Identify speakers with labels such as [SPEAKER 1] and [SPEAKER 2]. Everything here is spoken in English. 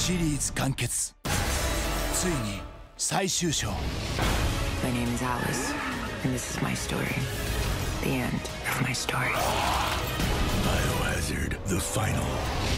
[SPEAKER 1] シリーズ完結。ついに最終章。
[SPEAKER 2] My name is Alice, and this is my story. The end of my story.
[SPEAKER 1] Biohazard, the final.